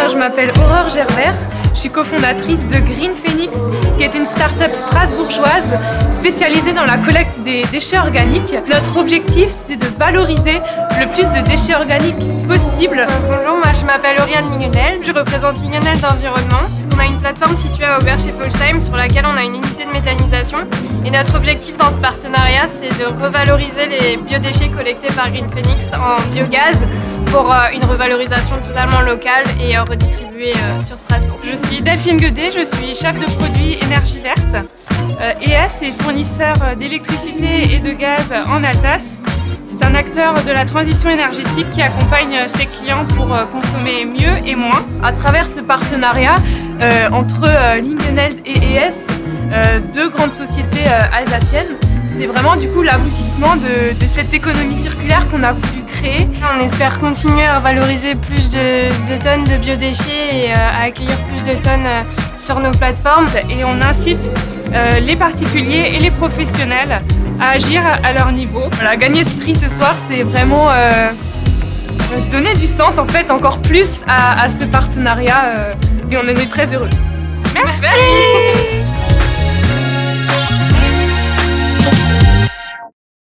Bonjour, je m'appelle Aurore Gerbert, je suis cofondatrice de Green Phoenix, qui est une start-up strasbourgeoise spécialisée dans la collecte des déchets organiques. Notre objectif, c'est de valoriser le plus de déchets organiques possible. Bonjour, moi je m'appelle Oriane Lingenel, je représente Lingenel d'Environnement. On a une plateforme située à Aubert-chez-Folsheim sur laquelle on a une unité de méthanisation. Et notre objectif dans ce partenariat, c'est de revaloriser les biodéchets collectés par Green Phoenix en biogaz pour une revalorisation totalement locale et redistribuée sur Strasbourg. Je suis Delphine Guedet, je suis chef de produit énergie verte. ES est fournisseur d'électricité et de gaz en Alsace. C'est un acteur de la transition énergétique qui accompagne ses clients pour consommer mieux et moins. À travers ce partenariat entre Lingenel et ES, deux grandes sociétés alsaciennes, c'est vraiment du coup l'aboutissement de cette économie circulaire qu'on a voulu créer. On espère continuer à valoriser plus de tonnes de biodéchets et à accueillir plus de tonnes sur nos plateformes. Et on incite les particuliers et les professionnels à agir à leur niveau. Voilà, gagner ce prix ce soir, c'est vraiment donner du sens en fait encore plus à ce partenariat et on en est très heureux. Merci.